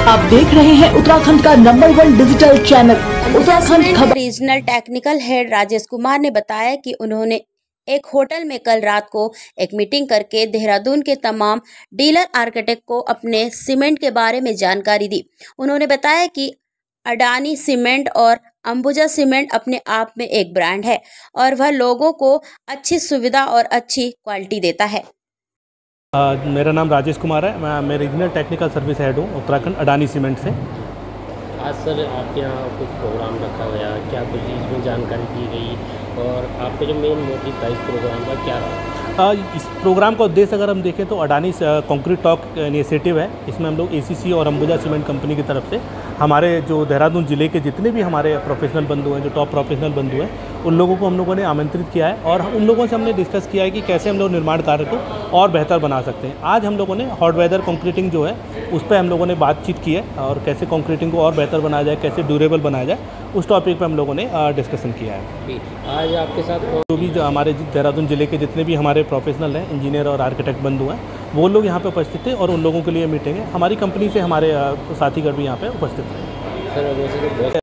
आप देख रहे हैं उत्तराखंड का नंबर 1 डिजिटल चैनल उत्तराखंड खबर। Regional technical head Rajesh Kumar ने बताया कि उन्होंने एक होटल में कल रात को एक मीटिंग करके देहरादून के तमाम डीलर आर्किटेक्ट को अपने सीमेंट के बारे में जानकारी दी। उन्होंने बताया कि अडानी सीमेंट और अंबुजा सीमेंट अपने आप में एक ब्रांड है और वह लोगों को अच्छी सुविधा और अच्छी क्वालिटी देता है। मेरा नाम राजेश कुमार है। मैं रीजनल टेक्निकल सर्विस हेड हूँ उत्तराखंड अडानी सीमेंट से। आज सर आपके यहाँ कुछ प्रोग्राम रखा गया, क्या कुछ इसमें जानकारी दी गई और आपका जो मेन मोटिव था इस प्रोग्राम का क्या रहा? इस प्रोग्राम का उद्देश्य अगर हम देखें तो अडानी कंक्रीट टॉक इनिशिएटिव है। इसमें हम लोग एसीसी और अंबुजा सीमेंट कंपनी की तरफ से हमारे जो देहरादून ज़िले के जितने भी हमारे प्रोफेशनल बंधु हैं, जो टॉप प्रोफेशनल बंधु हैं, उन लोगों को हम लोगों ने आमंत्रित किया है और उन लोगों से हमने डिस्कस किया है कि कैसे हम लोग निर्माण कार्य को और बेहतर बना सकते हैं। आज हम लोगों ने हॉट वेदर कंक्रीटिंग जो है उस पर हम लोगों ने बातचीत की है और कैसे कंक्रीटिंग को और बेहतर बनाया जाए, कैसे ड्यूरेबल बनाया जाए, उस टॉपिक पर हम लोगों ने डिस्कशन किया है। आज आपके साथ जो भी हमारे देहरादून ज़िले के जितने भी हमारे प्रोफेशनल हैं, इंजीनियर और आर्किटेक्ट बंधु हैं, वो लोग यहाँ पे उपस्थित थे और उन लोगों के लिए मीटिंग है। हमारी कंपनी से हमारे साथीगण भी यहाँ पे उपस्थित हैं। सर वैसे तो